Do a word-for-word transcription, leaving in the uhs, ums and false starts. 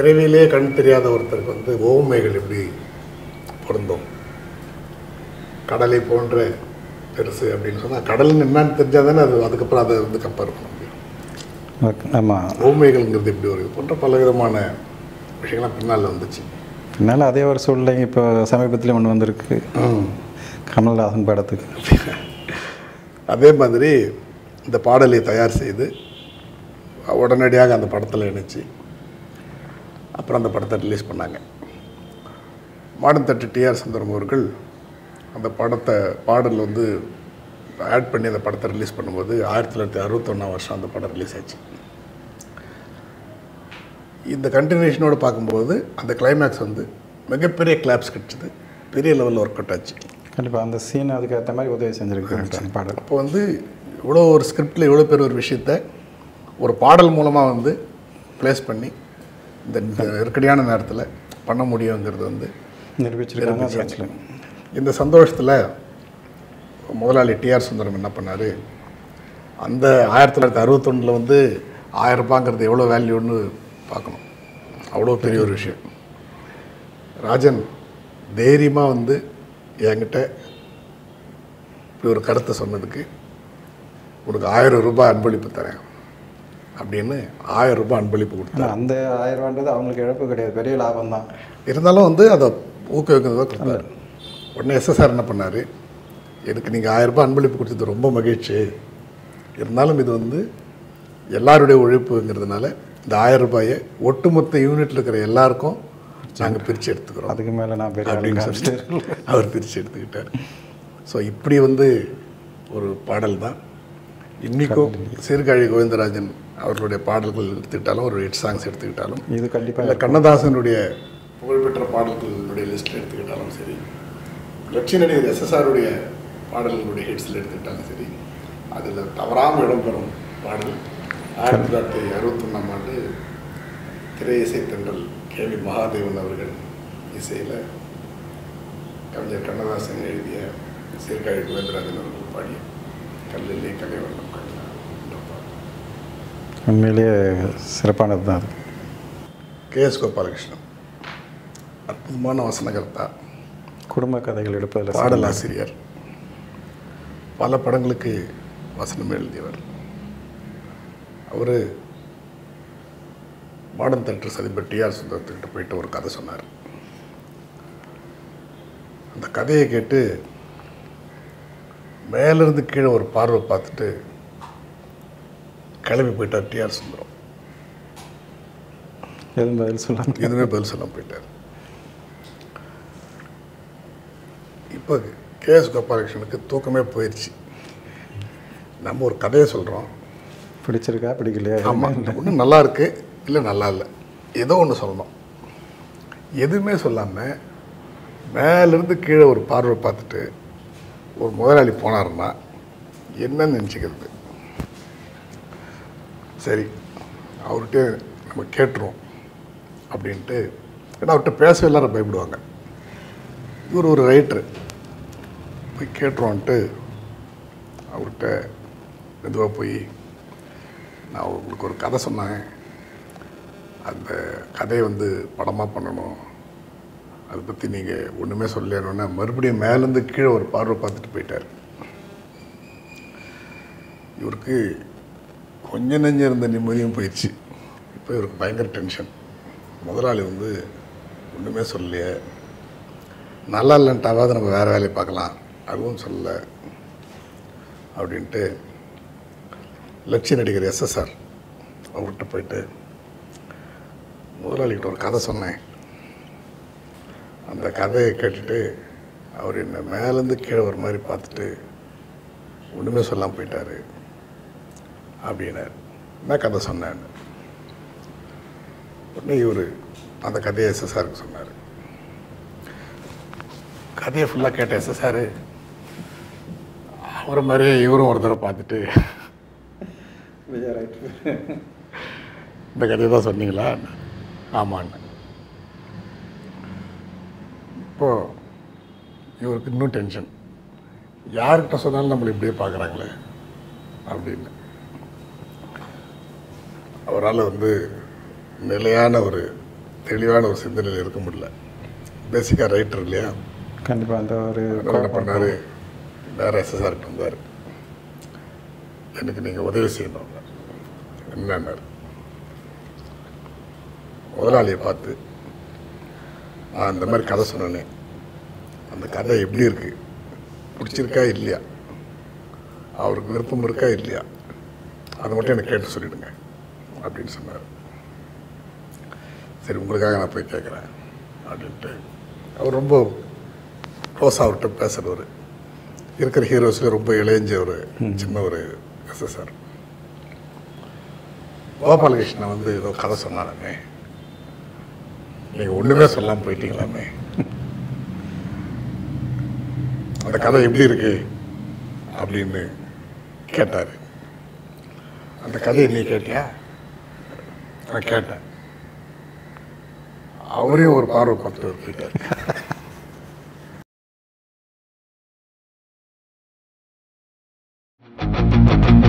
பிறவிலே கண் தெரியாத ஒருத்தருக்கு வந்து ஓமைகள் எப்படி பொருந்தும்? கடலை போன்ற பெருசு அப்படின்னு சொன்னால் கடல்னு என்னன்னு தெரிஞ்சால் தானே அது அதுக்கப்புறம் அதை வந்து கம்பேர் பண்ண முடியும். ஆமாம், ஓமைகள்ங்கிறது இப்படி ஒரு போன்ற பல விதமான விஷயங்கள்லாம் பின்னால் வந்துச்சு. பின்னால் அதே ஒரு சூழ்நிலை இப்போ சமீபத்தில் ஒன்று வந்திருக்கு கமல்ஹாசன் படத்துக்கு. அதே மாதிரி இந்த பாடலை தயார் செய்து உடனடியாக அந்த படத்தில் இணைச்சி அப்புறம் அந்த படத்தை ரிலீஸ் பண்ணாங்க. மாடன் தட்டு டிஆர் சுந்தரம் அவர்கள் அந்த படத்தை பாடல் வந்து ஆட் பண்ணி அந்த படத்தை ரிலீஸ் பண்ணும்போது ஆயிரத்தி தொள்ளாயிரத்தி அறுபத்தொன்னாம் வருஷம் அந்த படம் ரிலீஸ் ஆச்சு. இந்த கண்டினியூஷனோடு பார்க்கும்போது அந்த கிளைமேக்ஸ் வந்து மிகப்பெரிய கிளாப்ஸ் கிடச்சிது, பெரிய லெவலில் ஒர்க் அவுட் ஆச்சு. கண்டிப்பாக அந்த சீன் அதுக்கேற்ற மாதிரி உதவி செஞ்சுருக்காங்க பாடல். அப்போ வந்து இவ்வளோ ஒரு ஸ்கிரிப்டில் இவ்வளோ பேர் ஒரு விஷயத்த ஒரு பாடல் மூலமாக வந்து ப்ளேஸ் பண்ணி இந்த நெருக்கடியான நேரத்தில் பண்ண முடியுங்கிறது வந்து நிரூபிச்சிருக்காங்க. இந்த சந்தோஷத்தில் முதலாளி டிஆர் சுந்தரம் என்ன பண்ணார், அந்த ஆயிரத்தி தொள்ளாயிரத்தி அறுபத்தொன்னில் வந்து ஆயிரம் ரூபாங்கிறது எவ்வளோ வேல்யூன்னு பார்க்கணும், அவ்வளோ பெரிய ஒரு விஷயம். ராஜன் தைரியமாக வந்து என்கிட்ட இப்படி ஒரு கருத்தை சொன்னதுக்கு உனக்கு ஆயிரம் ரூபாய் அன்பளிப்பு தரேன் அப்படின்னு ஆயிரம் ரூபாய் அன்பளிப்பு கொடுத்தாங்க. அந்த ஆயிரம் ரூபான்றது அவங்களுக்கு இழப்பு கிடையாது, பெரிய லாபம் தான். இருந்தாலும் வந்து அதை ஊக்குவிக்கிறதா கொடுத்தாரு. உடனே எஸ்எஸ்ஆர் என்ன பண்ணார், எனக்கு நீங்கள் ஆயிரம் ரூபாய் அன்பளிப்பு கொடுத்தது ரொம்ப மகிழ்ச்சி, இருந்தாலும் இது வந்து எல்லாருடைய உழைப்புங்கிறதுனால இந்த ஆயிரம் ரூபாயை ஒட்டுமொத்த யூனிட்டில் இருக்கிற எல்லாருக்கும் நாங்கள் பிரித்து எடுத்துக்கிறோம், அதுக்கு மேலே நான் பெரிய அப்படின்னு சொல்லிட்டு அவர் பிரித்து எடுத்துக்கிட்டார். ஸோ இப்படி வந்து ஒரு பாடல் தான் இன்றைக்கும் சீர்காழி கோவிந்தராஜன் அவர்களுடைய பாடல்கள் எடுத்துக்கிட்டாலும் ஒரு ஹிட் சாங்ஸ் எடுத்துக்கிட்டாலும் இது கண்டிப்பாக இல்லை கண்ணதாசனுடைய புகழ்பெற்ற பாடல்களுடைய லிஸ்ட்டில் எடுத்துக்கிட்டாலும் சரி, லட்சிய நடிகர் எஸ்எஸ்ஆருடைய பாடல்களுடைய ஹிட்ஸில் எடுத்துக்கிட்டாலும் சரி, அதில் தவறாமல் இடம்பெறும் பாடல் ஆயிரத்தி தொள்ளாயிரத்தி அறுபத்தொன்னாம் ஆண்டு திரை இசை தென்றல் கே வி மகாதேவன் அவர்கள் இசையில் கவிஞர் கண்ணதாசன் எழுதிய சீர்காழி கோவிந்தராஜன் அவர்கள் பாடிய கல்லிலே கலை வண்ணம் உண்மையிலேயே சிறப்பானது தான் அது. கே எஸ் கோபாலகிருஷ்ணன் அற்புதமான வசனகர்த்தா, குடும்ப கதைகள் எடுப்பதில் பாடலாசிரியர், பல படங்களுக்கு வசனம் எழுதியவர். அவர் மாடன் தேட்டர் சதிபர் டிஆர் சுந்தரத்துக்கிட்ட போயிட்டு ஒரு கதை சொன்னார். அந்த கதையை கேட்டு மேலேருந்து கீழே ஒரு பார்வை பார்த்துட்டு கிளம்பி போயிட்டார் டிஆர் சுந்தரம். எதுவும் பதில் சொல்லாம எதுவுமே பதில் சொல்லாமல் போயிட்டார். இப்போ கே எஸ் கோபாலகிருஷ்ணனுக்கு தூக்கமே போயிடுச்சு. நம்ம ஒரு கதையை சொல்கிறோம், பிடிச்சிருக்கா பிடிக்கலையா, ஆமாம் ஒன்று நல்லா இருக்குது இல்லை நல்லா இல்லை, ஏதோ ஒன்று சொல்லணும். எதுவுமே சொல்லாமல் மேலேருந்து கீழே ஒரு பார்வை பார்த்துட்டு ஒரு முதலாளி போனாருன்னா என்னன்னு நினச்சிக்கிறது. சரி அவர்கிட்ட நம்ம கேட்டுருவோம் அப்படின்ட்டு, ஏன்னா அவர்கிட்ட பேச எல்லாரும் பயப்படுவாங்க. இவர் ஒரு ரைட்ரு, போய் கேட்டுருவோன்ட்டு அவர்கிட்ட மெதுவாக போய் நான் உங்களுக்கு ஒரு கதை சொன்னேன், அந்த கதையை வந்து படமாக பண்ணணும், அதை பற்றி நீங்கள் ஒன்றுமே சொல்லணுன்னா மறுபடியும் மேலேருந்து கீழே ஒரு பார்வை பார்த்துட்டு போயிட்டார். இவருக்கு கொஞ்சம் நெஞ்சம் இருந்த நிம்மதியும் போயிடுச்சு. இப்போ இவருக்கு பயங்கர டென்ஷன். முதலாளி வந்து ஒன்றுமே சொல்லலையே, நல்லா இல்லைன்ட்டாவது நம்ம வேறு வேலையை பார்க்கலாம், அதுவும் சொல்லலை அப்படின்ட்டு லட்சிய நடிகர் எஸ்எஸ்ஆர் அவர்கிட்ட போயிட்டு முதலாளிகிட்ட ஒரு கதை சொன்னேன், அந்த கதையை கேட்டுட்டு அவர் என்ன மேலேருந்து கீழே ஒரு மாதிரி பார்த்துட்டு ஒன்றுமே சொல்லாமல் போயிட்டார் அப்படின்னார். என்ன கதை சொன்னேன் உடனே இவர் அந்த கதையை எஸ்எஸ்ஆருக்கு சொன்னார். கதையை ஃபுல்லாக கேட்ட எஸ்எஸ்ஆர் அவரை மாதிரியே இவரும் ஒரு தடவை பார்த்துட்டு இந்த கதையை தான் சொன்னீங்களா? ஆமாண்ண. இப்போது இவருக்கு இன்னும் டென்ஷன், யார்கிட்ட சொன்னாலும் நம்மளை இப்படியே பார்க்குறாங்களே அப்படின்னு. அவரால் வந்து நிலையான ஒரு தெளிவான ஒரு சிந்தனையில் இருக்க முடியல. பேசிக்காக ரைட்டர் இல்லையா? கண்டிப்பாக அந்த ஒரு என்ன பண்ணார், வேறு எஸ்எஸ்ஆர்கிட்ட வந்தார். எனக்கு நீங்கள் உதவி செய்யணும். என்னன்னார், முதலாளியை பார்த்து நான் இந்த மாதிரி கதை சொன்னேனே, அந்த கதை எப்படி இருக்கு, பிடிச்சிருக்கா இல்லையா, அவருக்கு விருப்பம் இருக்கா இல்லையா, அதை மட்டும் எனக்கு கேட்டு சொல்லிடுங்க அப்படின்னு சொன்னார். சரி, உங்களுக்காக நான் போய் கேட்குறேன் அப்படின்ட்டு. அவர் ரொம்ப க்ளோஸ் அவர்கிட்ட பேசுகிறவர், இருக்கிற ஹீரோஸில் ரொம்ப இளைஞ்ச ஒரு சின்ன ஒரு எஸ்எஸ்ஆர். கோபாலகிருஷ்ணன் வந்து ஏதோ கதை சொன்னாலுமே, நீங்கள் ஒன்றுமே சொல்லாமல் போயிட்டீங்களாமே, அந்த கதை எப்படி இருக்கு அப்படின்னு கேட்டார். அந்த கதையை நீ கேட்டியா? நான் கேட்டேன். அவரையும் ஒரு பார்வை பார்த்துட்டு போயிட்டார்.